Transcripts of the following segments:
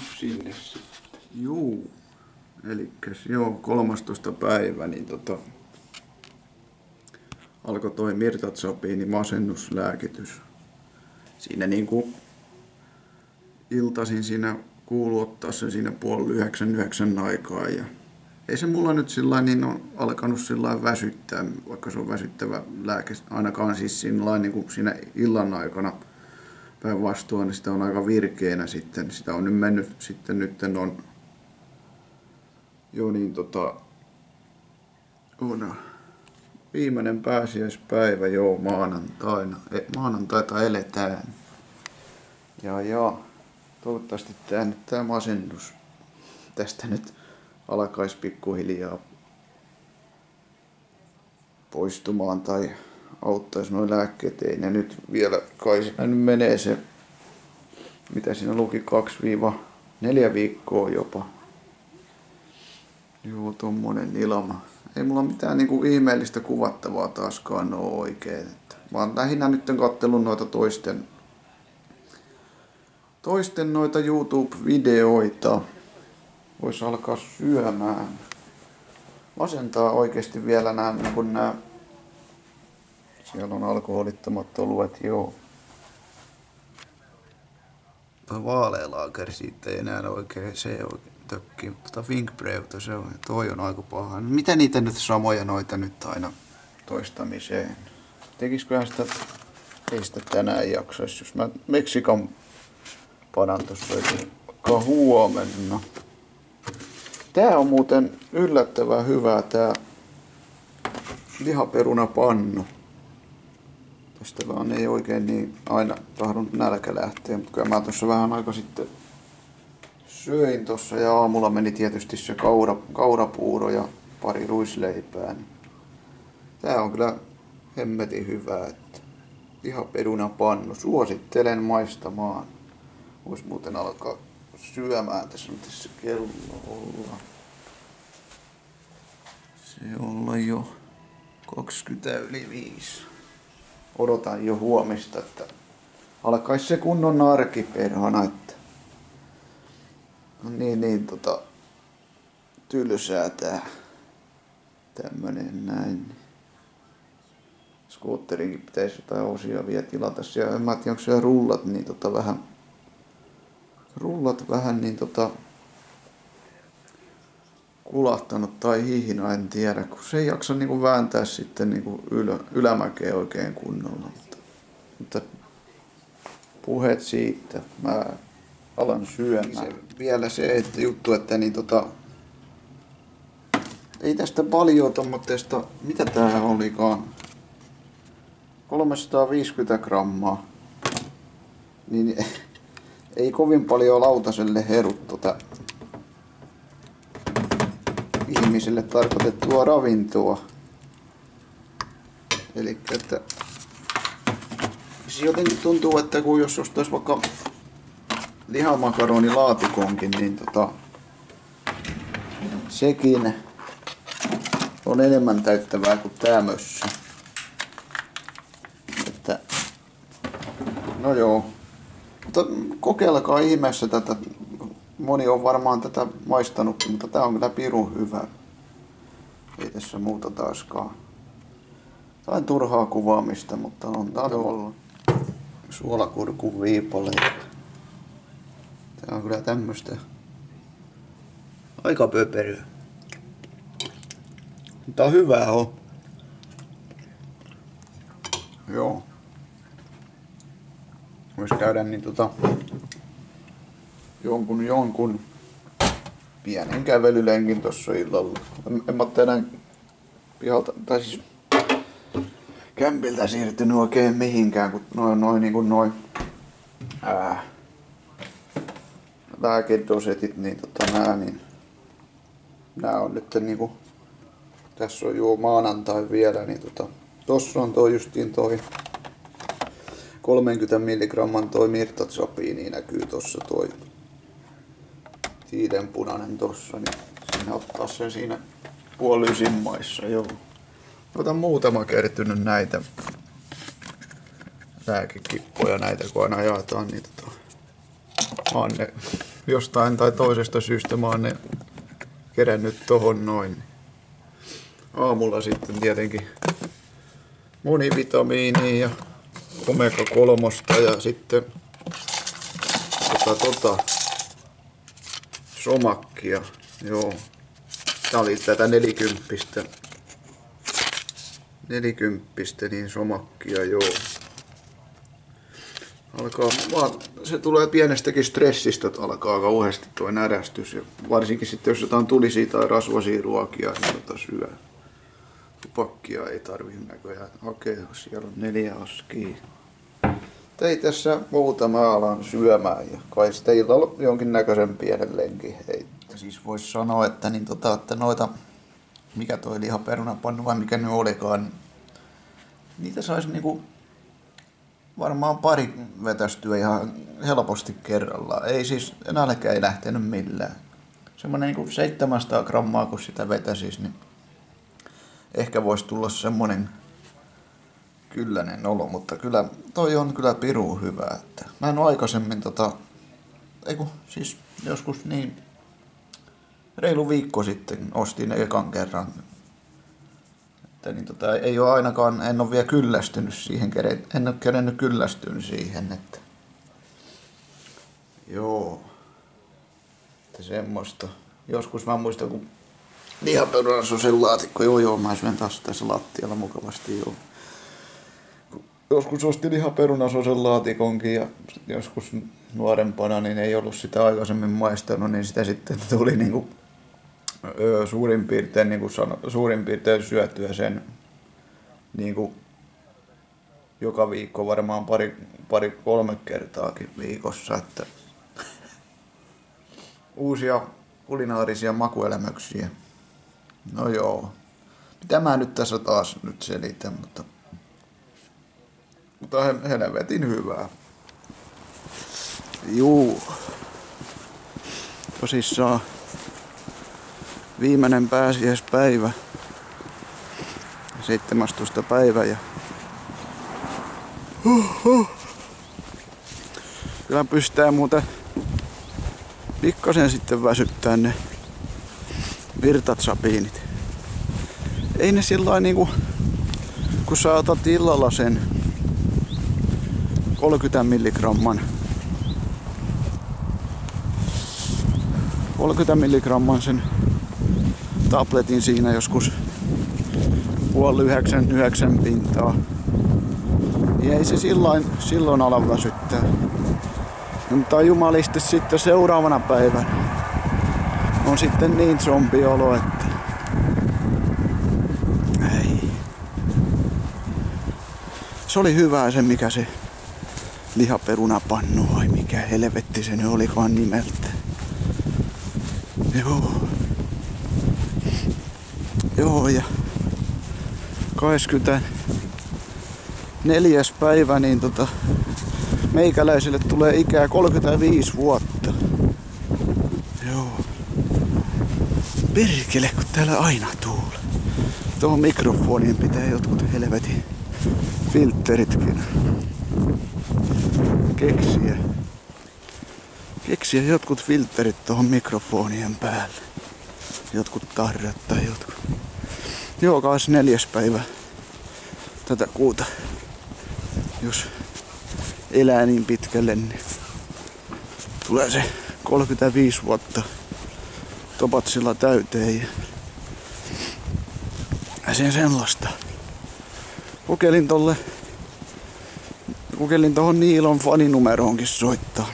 sinne sitten. Juu. Elikkäs joo, 13. päivä, niin alkoi toi mirtazopiini masennuslääkitys. Siinä niinku iltaisin siinä kuului ottaa se siinä 8:30 aikaa ja ei se mulla nyt sillain niin on alkanut sillain väsyttää, vaikka se on väsyttävä lääke, ainakaan siis sillain niin kuin siinä illan aikana päinvastoin, niin sitä on aika virkeänä sitten. Sitä on nyt mennyt sitten on jo niin on viimeinen pääsiäispäivä joo maanantaina. Maanantaita eletään. Ja toivottavasti tää masennus tästä nyt alkaisi pikkuhiljaa poistumaan tai auttaisi nuo lääkkeet. Ei ne nyt vielä, kai siinä nyt menee se, mitä siinä luki, 2-4 viikkoa jopa. Joo, tommonen ilma. Ei mulla mitään niinku ihmeellistä kuvattavaa taaskaan oo oikein. Mä oon lähinnä nyt kattellut noita toisten noita YouTube-videoita. Vois alkaa syömään. Masentaa oikeesti vielä nää. Siellä on alkoholittomat oluet, joo. Toi vaalealaaker siitä ei enää oikein tökkii, mutta Finkbreuta se on, toi on aika paha. No, mitä niitä nyt samoja noita nyt aina toistamiseen? Tekisiköhän sitä, ei sitä tänään jaksaisi, jos mä Meksikan panan tossa vaikka huomenna. Tää on muuten yllättävän hyvää tää lihaperunapannu. Tästä vaan ei oikein niin aina tahdon nälkä lähteä, mutta kyllä mä tossa vähän aika sitten söin tossa ja aamulla meni tietysti se kaurapuuro ja pari ruisleipää. Tää on kyllä hemmetin hyvää, että lihaperunapannu. Suosittelen maistamaan. Vois muuten alkaa syömään tässä, mitä se kello olla. Se olla jo 5:20. Odotan jo huomista, että alkaisi se kunnon arki perhana, että on niin tylsää tää tämmönen näin. Skootterinkin pitäisi jotain osia vielä tilata siellä. En mä tiedä, onko siellä rullat niin vähän niin kulahtanut tai hihina, en tiedä, kun se ei jaksa niinku vääntää sitten niinku ylämäkeä oikein kunnolla. Mutta puheet siitä, mä alan syömään. Vielä se että juttu, että niin ei tästä paljon tommotteesta, mitä tää olikaan, 350 grammaa, niin ei kovin paljon lautaselle herut ihmisille tarkoitettua ravintoa. Elikkä että se jotenkin tuntuu, että kun jos ostais vaikka lihamakaronilaatikkonkin, niin sekin on enemmän täyttävää kuin tää mössö. Että no joo. Mutta kokeilkaa ihmeessä tätä. Moni on varmaan tätä maistanutkin, mutta tää on kyllä pirun hyvä. Ei tässä muuta taaskaan. Tain turhaa kuvaamista, mutta on tarjolla suolakurkun viipaleita. Tää on kyllä tämmöstä aika pöperöä. Mutta on hyvää on. Joo. Vois käydä niin jonkun pienen kävelylenkin tossa illalla. En mä tänään pihalta, tai siis kämpiltä siirtynyt oikein mihinkään, kun noin lääkedosetit, niin nää on nyt niinku, tässä on jo maanantai vielä, niin tossa on justiin toi 30 milligramman toi mirtazopiini näkyy tossa toi tiilenpunainen tossa, niin siinä ottaa sen siinä puolisimmaissa, joo. Otan muutama kertynyt näitä lääkekippoja näitä, kun aina jaetaan, niin jostain tai toisesta syystä mä oon ne kerännyt tohon noin. Aamulla sitten tietenkin monivitamiinia ja omega-3 ja sitten somakkia. Joo. Tää oli tätä 40. Niin somakkia, joo. Se tulee pienestäkin stressistä, että alkaa kauheasti tuo närästys. Ja varsinkin sitten, jos jotain tulisia tai rasvaisia ruokia, niin syö. Tupakkia ei tarvitse näköjään hakea, siellä on 4 askia. Tein tässä muuta, mä alan syömään ja kai sitä illalla jonkinnäköisen pienen lenkin heittää. Siis vois sanoa, että, että noita, mikä toi lihaperunapannu vai mikä nyt olikaan, niin niitä sais niinku varmaan pari vetästyä ihan helposti kerrallaan. Ei siis, nälkä ei lähtenyt millään. Semmonen niinku 700 grammaa kun sitä vetäsis, niin ehkä voisi tulla semmonen kyllänen olo, mutta kyllä toi on kyllä pirun hyvä. Että mä en oo aikaisemmin siis joskus niin reilu viikko sitten ostin ekan kerran. Että niin ei oo ainakaan, en oo vielä kyllästynyt siihen, en oo kerennyt kyllästynyt siihen, että joo. Että semmoista. Joskus mä muistan, kun lihaperunasosen laatikko, joo, mä syön taas tässä lattialla mukavasti, joo. Joskus ostin lihaperunasosen laatikonkin ja joskus nuorempana niin ei ollut sitä aikaisemmin maistanut, niin sitä sitten tuli niinku suurin piirtein syötyä sen niinku joka viikko varmaan pari 3 kertaakin viikossa, että uusia kulinaarisia makuelämyksiä. No joo. Mitä mä nyt tässä taas nyt selitän, mutta helvetin hyvää. Juu. Tosissaan viimeinen pääsiäispäivä. 17. päivä ja kyllä pystytään muuten pikkasen sitten väsyttää ne virtatsapiinit. Ei ne sillain niinku, kun sä otat illalla sen 30 milligramman sen tabletin siinä joskus 8:30 pintaa. Niin ei se silloin ala väsyttää. No, mutta jumalisti sitten seuraavana päivänä on sitten niin zombiolo, että ei. Se oli hyvä se, mikä se lihaperunapannu vai mikä helvetti se nyt olikaan nimeltä. Joo ja 24. päivä niin meikäläiselle tulee ikää 35 vuotta. Joo. Perkele, kun täällä aina tuulee. Tuohon mikrofoniin pitää jotkut helvetin filteritkin keksiä jotkut filterit tuohon mikrofonien päälle. Jotkut tarrat tai jotkut. Joo, 24. päivä tätä kuuta. Jos elää niin pitkälle, niin tulee se 35 vuotta topatsilla täyteen ja sen sellaista. Kokeilin tohon Niilon faninumeroonkin soittaa.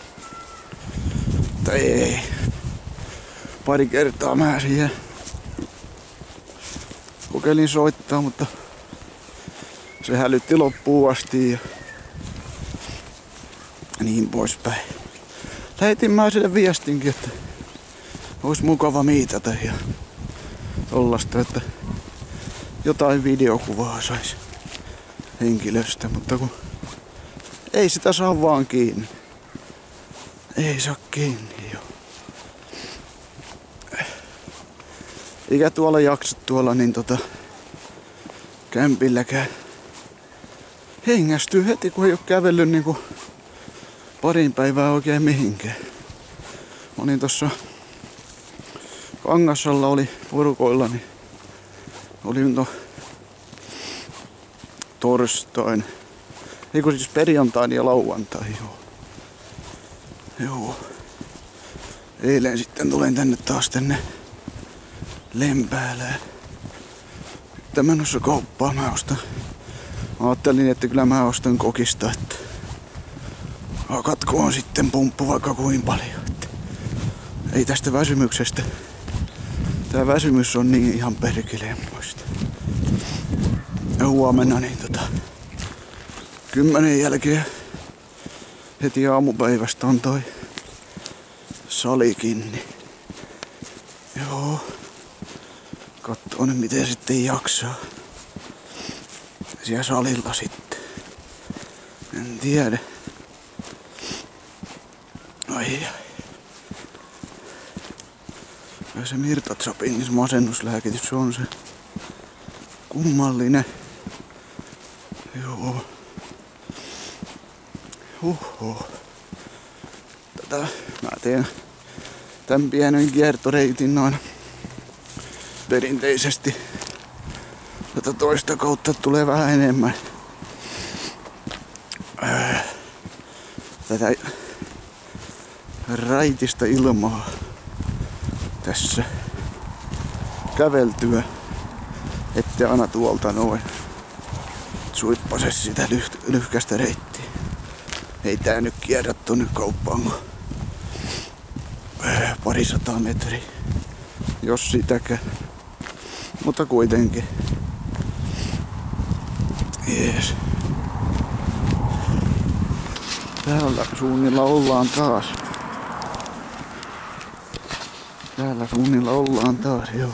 Mutta ei. Pari kertaa mä siihen kokeilin soittaa, mutta se hälytti loppuun asti ja niin poispäin. Lähetin mä sille viestinkin, että olisi mukava miitata ja tollasta, että jotain videokuvaa sais henkilöstä, mutta kun ei sitä saa vaan kiinni. Ei saa kiinni jo. Eikä tuolla jaksa tuolla niin kämpilläkään. Hengästyy heti kun ei oo kävellyt niinku parin päivää oikein mihinkään. Mä olin tossa Kangassalla oli porukoilla, niin olin torstain. Eikö siis perjantain ja lauantai, joo. Eilen sitten tulen tänne Lempäälään. Nyt menossa kauppaan mä ostan. Mä ajattelin, että kyllä mä ostan kokista, että hakatko on sitten pumppu vaikka kuin paljon. Että ei tästä väsymyksestä. Tää väsymys on niin ihan perkelemmoista. Ja huomenna niin 10 jälkeen heti aamupäivästä on toi salikin. Niin joo. Kattoo nyt miten sitten jaksaa. Siellä salilla sitten. En tiedä. Ai. Ja se Mirtatsapin masennuslääkitys, se on se kummallinen. Joo. Mä teen tän pienen kiertoreitin noin perinteisesti. Tätä toista kautta tulee vähän enemmän. Tätä raitista ilmaa tässä käveltyä, ettei aina tuolta noin suippase sitä lyhkästä reittiä. Ei tää nyt kierrä tonne kauppaan kun parisataa metriä, jos sitäkään. Mutta kuitenkin. Jees. Täällä suunnilla ollaan taas. Joo.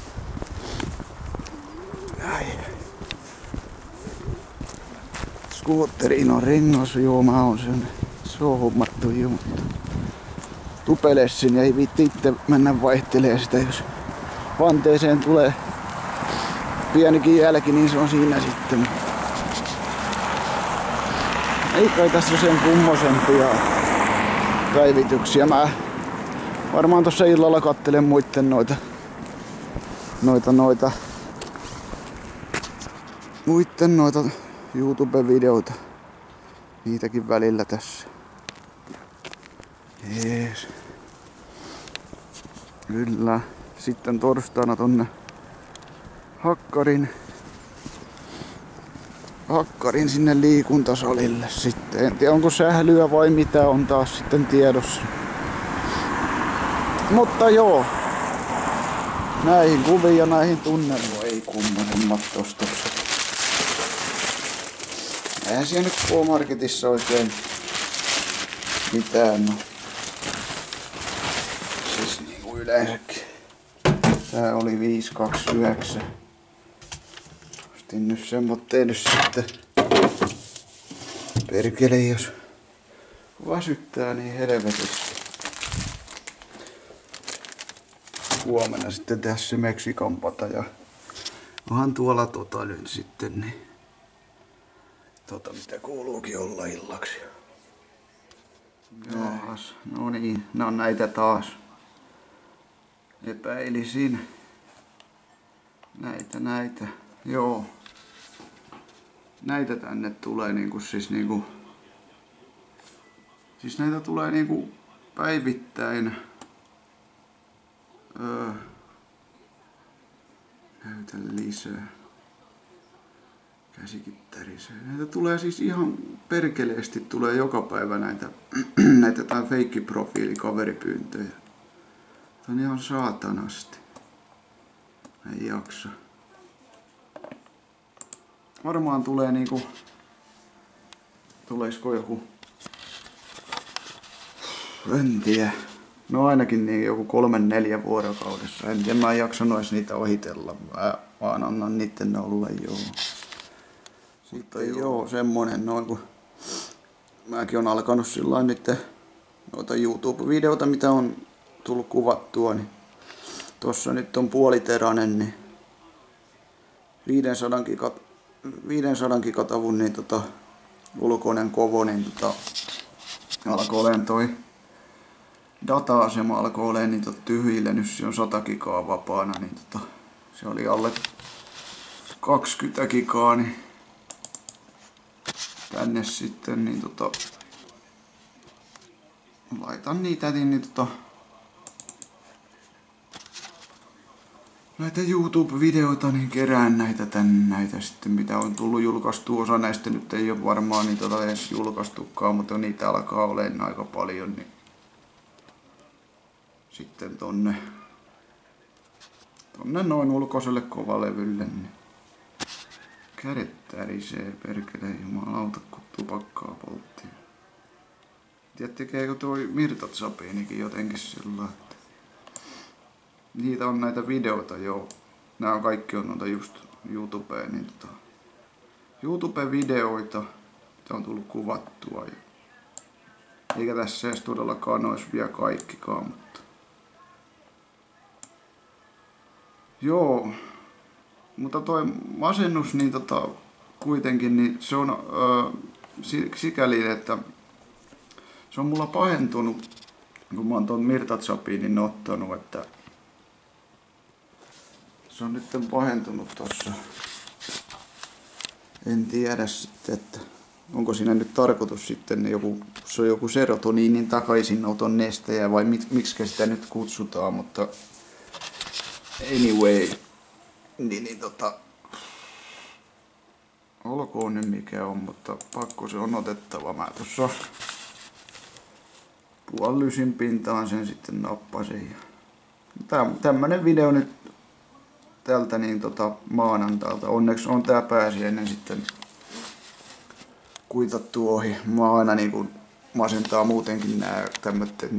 Ai. Skuotteriin on rengas, joo mä oon sen. Se on hommattu jo, mutta tupelessin ja ei viitti itse mennä vaihtelee sitä, jos vanteeseen tulee pienikin jälki, niin se on siinä sitten. Ei kai tässä sen kummosempia päivityksiä. Mä varmaan tossa illalla kattelen muitten noita YouTube-videoita. Niitäkin välillä tässä. Jees. Kyllä. Sitten torstaina tonne Hakkarin sinne liikuntasalille sitten. En tiedä onko sählyä vai mitä on taas sitten tiedossa. Mutta joo. Näihin kuviin ja näihin tunnelmoihin ei kummosemmat ostokset. Eihän siellä nyt K-Marketissa oikein mitään. No. Siis niinku yleensäkin. Tää oli 5,29. Ostin nyt semmoitteen nyt sitten. Perkele jos väsyttää niin helvetisti. Huomenna sitten tehdä se Meksikampata ja onhan tuolla nyt sitten niin mitä kuuluukin olla illaksi. Jaas, no niin, ne on näitä taas. Epäilisin. Näitä. Joo. Näitä tänne tulee siis näitä tulee päivittäin. Näytä lisää. Käsikin tärisee. Näitä tulee siis ihan perkeleesti tulee joka päivä näitä tai feikkiprofiilikaveripyyntöjä. Tää on ihan saatanasti. Ei jaksa. Varmaan tulee tuleisiko joku, en tiedä. No ainakin niin joku 3-4 vuorokaudessa. En tiedä, mä en jaksanut edes niitä ohitella. Mä vaan annan niitten olla, joo. Sitten joo, semmonen noin kun mäkin on alkanut sillain niitten noita YouTube-videoita, mitä on tullut kuvattua, niin tossa nyt on puoliteräinen, niin 500 gigatavun niin ulkoinen kovo, niin alkoi olemaan toi data-asema alkoi olemaan niin tyhjillä, nyt se on 100 gigaa vapaana, niin se oli alle 20 gigaa, niin tänne sitten niin laitan niitä näitä YouTube-videoita, niin kerään näitä sitten, mitä on tullut julkaistua. Osa näistä nyt ei ole varmaan niitä edes julkaistukaan, mutta niitä alkaa olemaan aika paljon, niin sitten tonne noin ulkoiselle kovalevylle, niin kädet tärisee, perkele jumalauta, kun tupakkaa polttiin. Tiedät, tekeekö toi Mirtat Sabinikin jotenkin sillä, että niitä on näitä videoita jo. Nämä on kaikki on noita just YouTubeen, niin YouTube-videoita, mitä on tullut kuvattua. Eikä tässä edes todellakaan olisi vielä kaikkikaan, mutta joo. Mutta toi masennus, niin kuitenkin, niin se on sikäli, että se on mulla pahentunut, kun mä oon tuon Mirtatsapinin ottanut, että se on nyt pahentunut tossa. En tiedä sitten, että onko siinä nyt tarkoitus sitten se on joku serotoniinin takaisinoton nestejä vai miksi sitä nyt kutsutaan, mutta anyway, olkoon nyt mikä on, mutta pakko se on otettava. Mä tuossa puolilysin pintaan sen sitten nappasin. Tämmönen video nyt tältä maanantailta. Onneksi on tää pääsiäinen sitten kuitattu ohi. Mä aina masentaa muutenkin nää tämmötet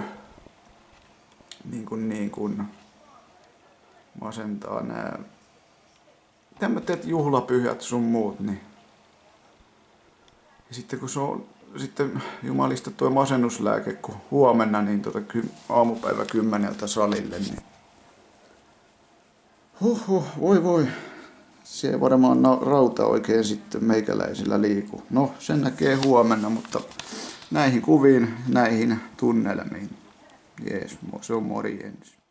masentaa nää tämmötet juhlapyhät sun muut, niin. Ja sitten kun se on sitten jumalista tuo masennuslääke, kun huomenna niin aamupäivä 10 salille, niin voi. Se ei varmaan rauta oikein sitten meikäläisillä liiku. No, sen näkee huomenna, mutta näihin kuviin, näihin tunnelmiin. Jees, se on morjens.